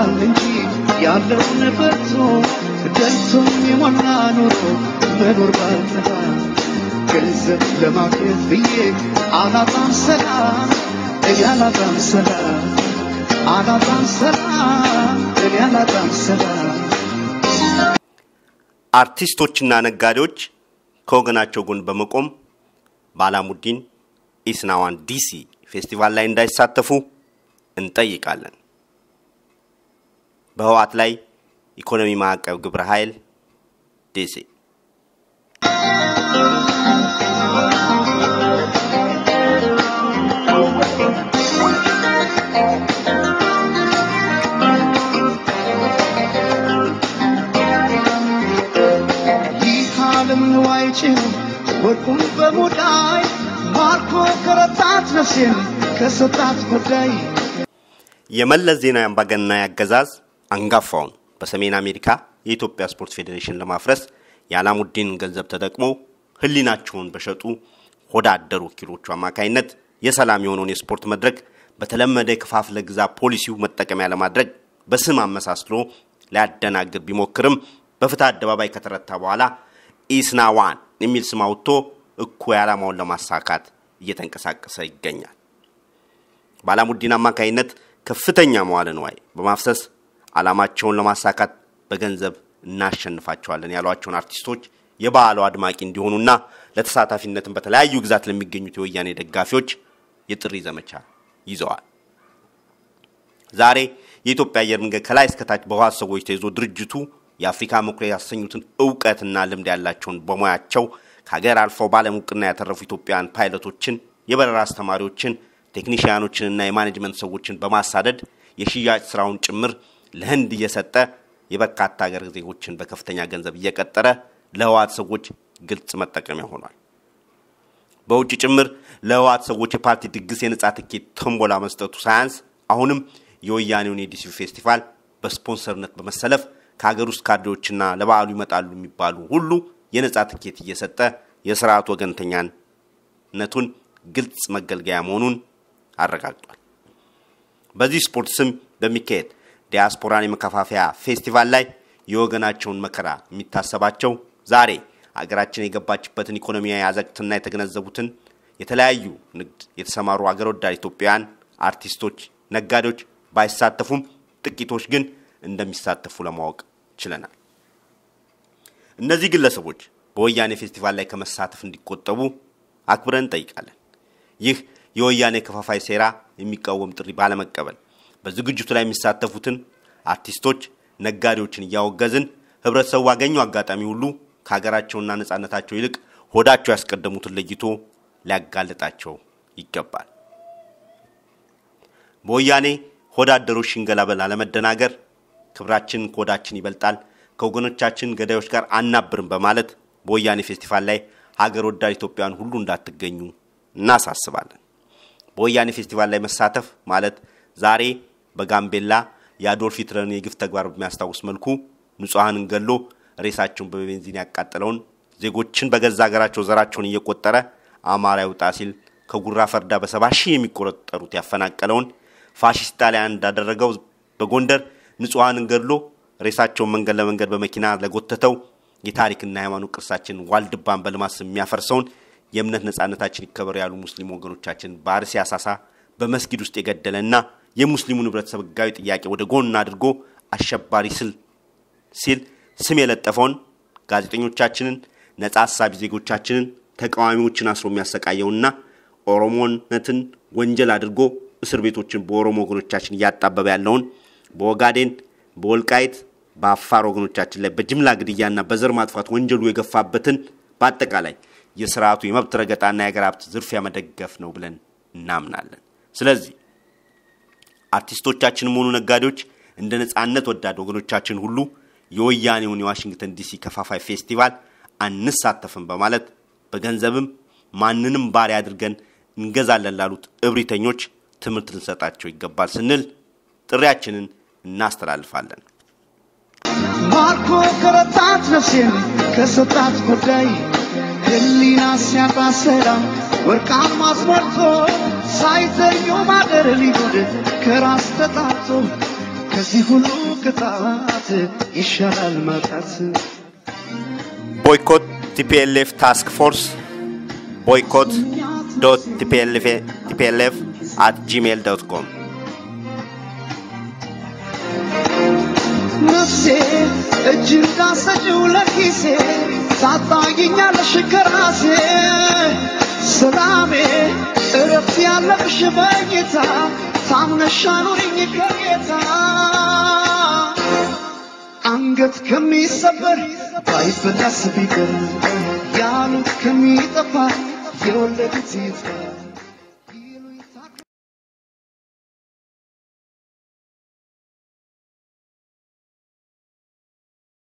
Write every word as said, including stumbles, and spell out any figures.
ይኖራል እንጂ ያለው ነፈቶ ደልቶም የሞላ ኑሮ መኖር ባልተባ ገንዘብ ለማግኘት ብዬ አላጣም ሰላም ያላጣም ሰላም አላጣም ሰላም ያላጣም ሰላም አርቲስቶችና ነጋዴዎች ከወገናቸው ጎን በመቆም ባላሙዲን ኢስናዋን ዲሲ ፌስቲቫል ላይ እንዳይሳተፉ እንጠይቃለን። በህዋት ላይ ኢኮኖሚ ማዕቀብ ግብረ ኃይል ዲሲ ይሃለም ዋይጭን ወርቁን በሙዳይ ማርኮ ከረታት ነፍሴን ከሰጣት ጉዳይ የመለስ ዜናዊ አምባገነናዊ አገዛዝ አንጋፋውን በሰሜን አሜሪካ የኢትዮጵያ ስፖርት ፌዴሬሽን ለማፍረስ ያላሙዲን ገንዘብ ተጠቅሞ ህሊናቸውን በሸጡ ሆዳደሩ ኪሎቹ አማካይነት የሰላም የሆነውን የስፖርት መድረክ በተለመደ ከፋፍለ ግዛ ፖሊሲው መጠቀሚያ ለማድረግ በስም አመሳስሎ ሊያደናግር ቢሞክርም በፍታ አደባባይ ከተረታ በኋላ ኢስናዋን የሚል ስም አውጥቶ እኩይ ዓላማውን ለማሳካት እየተንቀሳቀሰ ይገኛል። ባላሙዲን አማካይነት ከፍተኛ መዋለ ንዋይ በማፍሰስ ዓላማቸውን ለማሳካት በገንዘብ እናሸንፋቸዋለን ያሏቸውን አርቲስቶች የባህሉ አድማቂ እንዲሆኑና ለተሳታፊነትም በተለያዩ ግዛት ለሚገኙት የወያኔ ደጋፊዎች የጥሪ ዘመቻ ይዘዋል። ዛሬ የኢትዮጵያ አየር መንገድ ከላይ እስከ ታች በህዋት ሰዎች ተይዞ ድርጅቱ የአፍሪካ መኩሪያ ያሰኙትን ዕውቀትና ልምድ ያላቸውን በሙያቸው ከሀገር አልፈው ባለም ዕውቅና ያተረፉ ኢትዮጵያውያን ፓይለቶችን፣ የበረራ አስተማሪዎችን፣ ቴክኒሺያኖችንና የማኔጅመንት ሰዎችን በማሳደድ የሽያጭ ስራውን ጭምር ለህንድ እየሰጠ የበርካታ ሀገር ዜጎችን በከፍተኛ ገንዘብ እየቀጠረ ለህዋት ሰዎች ግልጽ መጠቀሚያ ሆኗል። በውጭ ጭምር ለህዋት ሰዎች የፓርቲ ድግስ የነጻ ትኬት ተንቦላ መስጠቱ ሳያንስ አሁንም የወያኔውን የዲሲ ፌስቲቫል በስፖንሰርነት በመሰለፍ ከሀገር ውስጥ ካድሬዎችና ለበዓሉ ይመጣሉ የሚባሉ ሁሉ የነጻ ትኬት እየሰጠ የሥርዓቱ ወገንተኛነቱን ግልጽ መገልገያ መሆኑን አረጋግጧል። በዚህ ስፖርት ስም በሚካሄድ ዲያስፖራን የመከፋፈያ ፌስቲቫል ላይ የወገናቸውን መከራ የሚታሰባቸው ዛሬ ሀገራችን የገባችበትን ኢኮኖሚያዊ አዘቅትና የተገነዘቡትን የተለያዩ ንግድ የተሰማሩ ሀገር ወዳድ ኢትዮጵያውያን አርቲስቶች፣ ነጋዴዎች ባይሳተፉም ጥቂቶች ግን እንደሚሳተፉ ለማወቅ ችለናል። እነዚህ ግለሰቦች በወያኔ ፌስቲቫል ላይ ከመሳተፍ እንዲቆጠቡ አክብረን ጠይቃለን። ይህ የወያኔ ከፋፋይ ሴራ የሚቃወም ጥሪ ባለመቀበል በዝግጅቱ ላይ የሚሳተፉትን አርቲስቶች፣ ነጋዴዎችን ያወገዝን ህብረተሰቡ ባገኘው አጋጣሚ ሁሉ ከሀገራቸውና ነጻነታቸው ይልቅ ሆዳቸው ያስቀደሙትን ለይቶ ሊያጋልጣቸው ይገባል። በወያኔ ሆዳደሮች ሽንገላ ባለመደናገር ክብራችን ኮዳችን ይበልጣል ከወገኖቻችን ገዳዮች ጋር አናብርም በማለት በወያኔ ፌስቲቫል ላይ ሀገር ወዳድ ኢትዮጵያውያን ሁሉ እንዳትገኙ እናሳስባለን። በወያኔ ፌስቲቫል ላይ መሳተፍ ማለት ዛሬ በጋምቤላ የአዶልፍ ሂትለርን የግፍ ተግባር በሚያስታውስ መልኩ ንጹሃንን ገሎ ሬሳቸውን በቤንዚን ያቃጠለውን ዜጎችን በገዛ ሀገራቸው ዘራቸውን እየቆጠረ አማራ ይውጣ ሲል ከጉራ ፈርዳ በሰባ ሺህ የሚቆጠሩት ያፈናቀለውን ፋሺስት ጣሊያን እንዳደረገው በጎንደር ንጹሃንን ገሎ ሬሳቸውን መንገድ ለመንገድ በመኪና ለጎተተው የታሪክና ሃይማኖት ቅርሳችን ዋልድባን በልማስ የሚያፈርሰውን የእምነት ነጻነታችን ይከበር ያሉ ሙስሊም ወገኖቻችን በአርሲ አሳሳ በመስጊድ ውስጥ የገደለና የሙስሊሙን ህብረተሰብ ህጋዊ ጥያቄ ወደ ጎን አድርጎ አሸባሪ ስል ሲል ስም የለጠፈውን ጋዜጠኞቻችንን ነጻ ሐሳቢ ዜጎቻችንን ተቃዋሚዎችን አስሮ የሚያሰቃየውና ኦሮሞነትን ወንጀል አድርጎ እስር ቤቶችን በኦሮሞ ወገኖቻችን ያጣበበ ያለውን በኦጋዴን በወልቃይት በአፋር ወገኖቻችን ላይ በጅምላ ግድያና በዘር ማጥፋት ወንጀሉ የገፋበትን በአጠቃላይ የሥርዓቱ የመብት ረገጣና የሀገር ሀብት ዝርፊያ መደገፍ ነው ብለን እናምናለን። ስለዚህ አርቲስቶቻችን ሆኑ ነጋዴዎች እንደ ነጻነት ወዳድ ወገኖቻችን ሁሉ የወያኔውን የዋሽንግተን ዲሲ ከፋፋይ ፌስቲቫል አንሳተፍም በማለት በገንዘብም ማንንም ባሪያ አድርገን እንገዛለን ላሉት እብሪተኞች ትምህርት ልንሰጣቸው ይገባል ስንል ጥሪያችንን እናስተላልፋለን። ማርኮ ከረታት ነፍሴን ከሰጣት ጉዳይ ህሊና ሲያባሰላ ወርቃማ አስመርቶ ሳይዘዩ ማደር ሊጎድ ከራስ ተጣቶ ከዚህ ሁሉ ቅጣት ይሻላል መቅረት Boycott T P L F Task Force boycott dot t p l f at gmail dot com ነፍሴ እጅ እንዳሰጭው ለኪሴ ሳታገኛለሽ ከራሴ ሰላሜ እረፍት ያለብሽ በጌታ ታምነሽ አኑሪኝ ከጌታ አንገት ከሚሰበር ባይበላስ ቢቀር ያሉት ከሚጠፋ የወለዱት ይጥፋ